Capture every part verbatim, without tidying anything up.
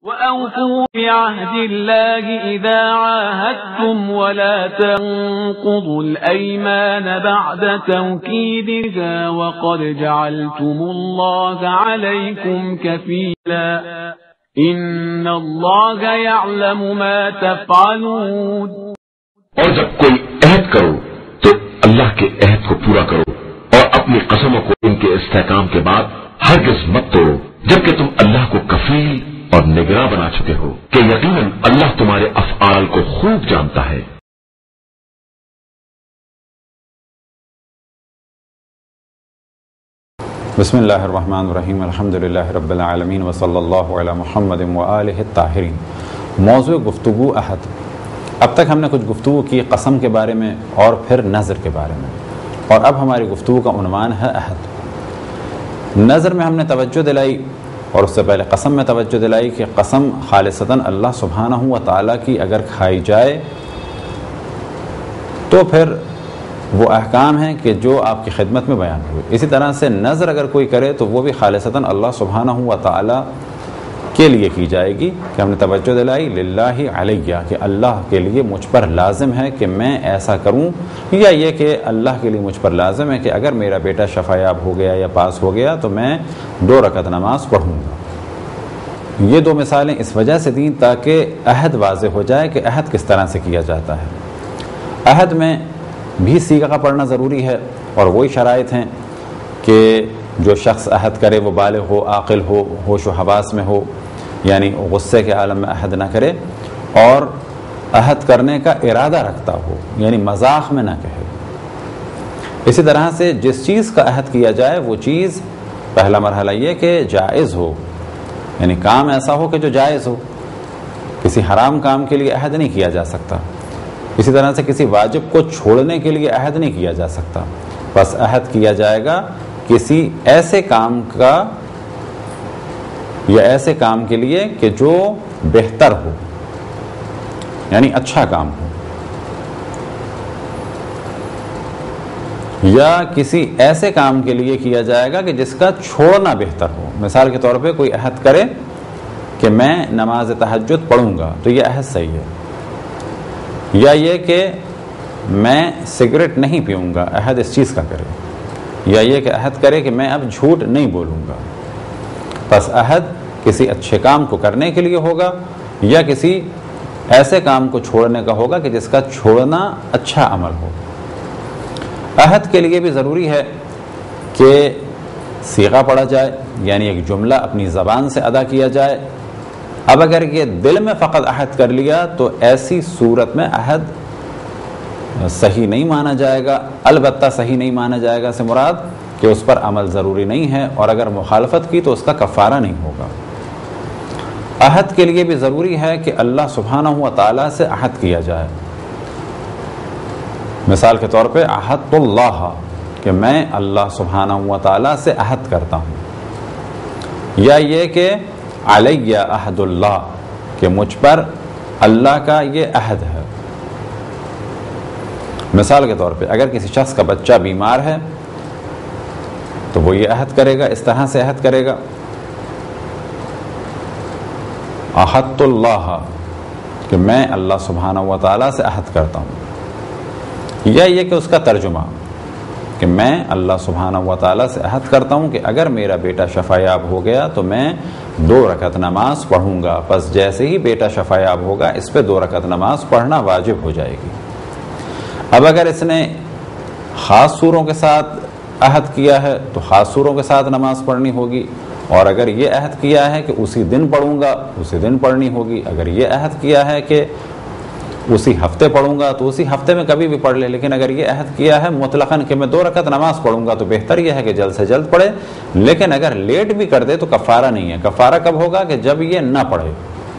وَأَوْفُوا بِعَهْدِ اللَّهِ إِذَا عَاهَدتُّمْ وَلَا تَنقُضُوا الْأَيْمَانَ بَعْدَ تَوْكِيدِهَا وَقَدْ جَعَلْتُمُ اللَّهَ عَلَيْكُمْ كَفِيلًا إِنَّ اللَّهَ يَعْلَمُ مَا تَفْعَلُونَ۔ اور جب کوئی عہد کرو تو اللہ کے عہد کو پورا کرو اور اپنی قسموں کو ان کے استحکام کے بعد ہرگز مت توڑو، جبکہ تم اللہ کو کفیل اور نگراں بنا چکے ہو کہ یقیناً اللہ تمہارے افعال کو خوب جانتا ہے۔ بسم اللہ الرحمن الرحیم، الحمدللہ رب العالمین وصلی اللہ علی محمد وآلہ الطاہرین۔ موضوع گفتگو عہد۔ اب تک ہم نے کچھ گفتگو کی قسم کے بارے میں اور پھر نظر کے بارے میں، اور اب ہماری گفتگو کا عنوان ہے عہد۔ نظر میں ہم نے توجہ دلائی اور اس سے پہلے قسم میں توجہ دلائی کہ قسم خالصتاً اللہ سبحانہ و تعالیٰ کی اگر کھائی جائے تو پھر وہ احکام ہیں کہ جو آپ کی خدمت میں بیان ہوئے۔ اسی طرح سے نظر اگر کوئی کرے تو وہ بھی خالصتاً اللہ سبحانہ و تعالیٰ کے لیے کی جائے گی، کہ ہم نے توجہ دلائی للہ علیہ، کہ اللہ کے لیے مجھ پر لازم ہے کہ میں ایسا کروں، یا یہ کہ اللہ کے لیے مجھ پر لازم ہے کہ اگر میرا بیٹا شفایاب ہو گیا یا پاس ہو گیا تو میں دو رکعت نماز پڑھوں گا۔ یہ دو مثالیں اس وجہ سے دیں تاکہ عہد واضح ہو جائے کہ عہد کس طرح سے کیا جاتا ہے۔ عہد میں بھی صیغہ کا پڑھنا ضروری ہے، اور وہی شرائط ہیں کہ جو شخص عہد کرے وہ بالغ ہو، عاقل ہو، ہوش و حواس میں ہو، یعنی غصے کے عالم میں عہد نہ کرے، اور عہد کرنے کا ارادہ رکھتا ہو، یعنی مذاق میں نہ کہے۔ اسی طرح سے جس چیز کا عہد کیا جائے وہ چیز پہلا مرحلہ یہ کہ جائز ہو، یعنی کام ایسا ہو کہ جو جائز ہو۔ کسی حرام کام کے لیے عہد نہیں کیا جا سکتا۔ اسی طرح سے کسی واجب کو چھوڑنے کے لیے عہد نہیں کیا جا سکتا، بس عہد کیا جائے گا کسی ایسے کام کا یا ایسے کام کے لیے کہ جو بہتر ہو، یعنی اچھا کام ہو، یا کسی ایسے کام کے لیے کیا جائے گا کہ جس کا چھوڑنا بہتر ہو۔ مثال کے طور پہ کوئی عہد کرے کہ میں نماز تہجد پڑھوں گا تو یہ عہد صحیح ہے، یا یہ کہ میں سگریٹ نہیں پیوں گا، عہد اس چیز کا کرے، یا یہ کہ عہد کرے کہ میں اب جھوٹ نہیں بولوں گا۔ بس عہد کسی اچھے کام کو کرنے کے لیے ہوگا، یا کسی ایسے کام کو چھوڑنے کا ہوگا کہ جس کا چھوڑنا اچھا عمل ہو۔ عہد کے لیے بھی ضروری ہے کہ صیغہ پڑھا جائے، یعنی ایک جملہ اپنی زبان سے ادا کیا جائے۔ اب اگر یہ دل میں فقط عہد کر لیا تو ایسی صورت میں عہد صحیح نہیں مانا جائے گا، البتہ صحیح نہیں مانا جائے گا سے مراد کہ اس پر عمل ضروری نہیں ہے، اور اگر مخالفت کی تو اس کا کفارہ نہیں ہوگا۔ عہد کے لیے بھی ضروری ہے کہ اللہ سبحانہ و تعالیٰ سے عہد کیا جائے۔ مثال کے طور پہ عہدت اللہ، کہ میں اللہ سبحانہ و تعالیٰ سے عہد کرتا ہوں، یا یہ کہ علیہ عہد اللہ، کہ مجھ پر اللہ کا یہ عہد ہے۔ مثال کے طور پہ اگر کسی شخص کا بچہ بیمار ہے تو وہ یہ عہد کرے گا، اس طرح سے عہد کرے گا عہدت اللہ، کہ میں اللہ سبحانہ و تعالیٰ سے عہد کرتا ہوں، یا یہ کہ اس کا ترجمہ کہ میں اللہ سبحانہ و تعالیٰ سے عہد کرتا ہوں کہ اگر میرا بیٹا شفایاب ہو گیا تو میں دو رکعت نماز پڑھوں گا، پس جیسے ہی بیٹا شفایاب ہوگا اس پہ دو رکعت نماز پڑھنا واجب ہو جائے گی۔ اب اگر اس نے خاص سوروں کے ساتھ عہد کیا ہے تو خاص سوروں کے ساتھ نماز پڑھنی ہوگی، اور اگر یہ عہد کیا ہے کہ اسی دن پڑھوں گا اسی دن پڑھنی ہوگی۔ اگر یہ عہد کیا ہے کہ اسی ہفتے پڑھوں گا تو اسی ہفتے میں کبھی بھی پڑھ لے، لیکن اگر یہ عہد کیا ہے مطلقاً کہ میں دو رکعت نماز پڑھوں گا تو بہتر یہ ہے کہ جلد سے جلد پڑھے، لیکن اگر لیٹ بھی کر دے تو کفارہ نہیں ہے۔ کفارہ کب ہوگا؟ کہ جب یہ نہ پڑھے۔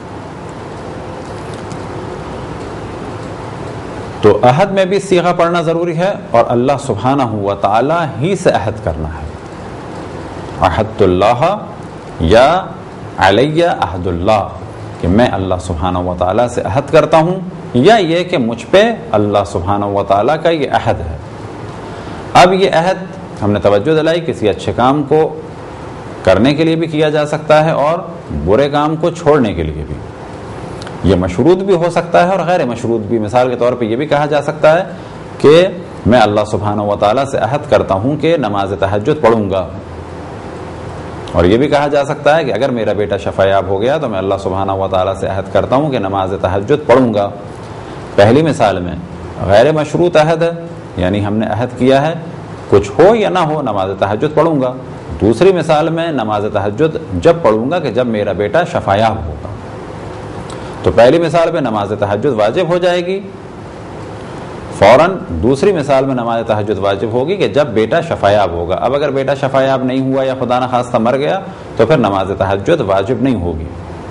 تو عہد میں بھی صیغہ پڑھنا ضروری ہے، اور اللہ سبحانہ و تعالیٰ ہی سے عہد کرنا ہے۔ عہدت اللہ یا علیہ عہد اللہ، کہ میں اللہ سبحانہ و تعالیٰ سے عہد کرتا ہوں، یا یہ کہ مجھ پہ اللہ سبحانہ و تعالیٰ کا یہ عہد ہے۔ اب یہ عہد ہم نے توجہ دلائی کسی اچھے کام کو کرنے کے لیے بھی کیا جا سکتا ہے اور برے کام کو چھوڑنے کے لیے بھی. یہ مشروط بھی ہو سکتا ہے اور غیر مشروط بھی. مثال کے طور پہ یہ بھی کہا جا سکتا ہے کہ میں اللہ سبحانہ و تعالیٰ سے عہد کرتا ہوں کہ نماز تہجد پڑھوں گا, اور یہ بھی کہا جا سکتا ہے کہ اگر میرا بیٹا شفایاب ہو گیا تو میں اللہ سبحانہ و تعالیٰ سے عہد کرتا ہوں کہ نماز تہجد پڑھوں گا. پہلی مثال میں غیر مشروط عہد ہے, یعنی ہم نے عہد کیا ہے کچھ ہو یا نہ ہو نماز تہجد پڑھوں گا. دوسری مثال میں نماز تہجد جب پڑھوں گا کہ جب میرا بیٹا شفایاب ہوگا. تو پہلی مثال میں نماز تہجد واجب ہو جائے گی فوراً, دوسری مثال میں نماز تہجد واجب ہوگی کہ جب بیٹا شفایاب ہوگا. اب اگر بیٹا شفایاب نہیں ہوا یا خدا نخواستہ مر گیا تو پھر نماز تہجد واجب نہیں ہوگی.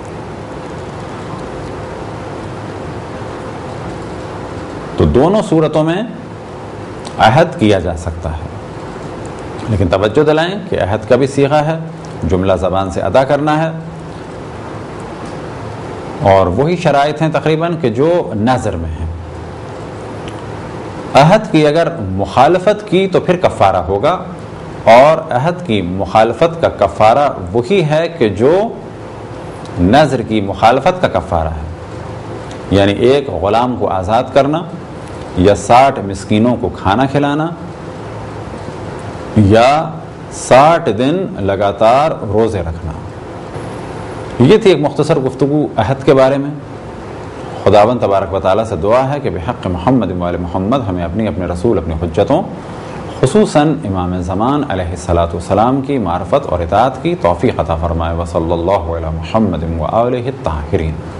تو دونوں صورتوں میں عہد کیا جا سکتا ہے, لیکن توجہ دلائیں کہ عہد کا بھی صیغہ ہے, جملہ زبان سے ادا کرنا ہے, اور وہی شرائط ہیں تقریباً کہ جو نظر میں ہیں. عہد کی اگر مخالفت کی تو پھر کفارہ ہوگا, اور عہد کی مخالفت کا کفارہ وہی ہے کہ جو نظر کی مخالفت کا کفارہ ہے, یعنی ایک غلام کو آزاد کرنا یا ساٹھ مسکینوں کو کھانا کھلانا یا ساٹھ دن لگاتار روزے رکھنا. یہ تھی ایک مختصر گفتگو عہد کے بارے میں. خداوند تبارک و تعالیٰ سے دعا ہے کہ بحق محمد و آل محمد ہمیں اپنی اپنے رسول اپنی حجتوں خصوصاً امام زمان علیہ الصلاۃ والسلام کی معرفت اور اطاعت کی توفیق عطا فرمائے. وصلی اللہ علی محمد و آلہ الطاہرین.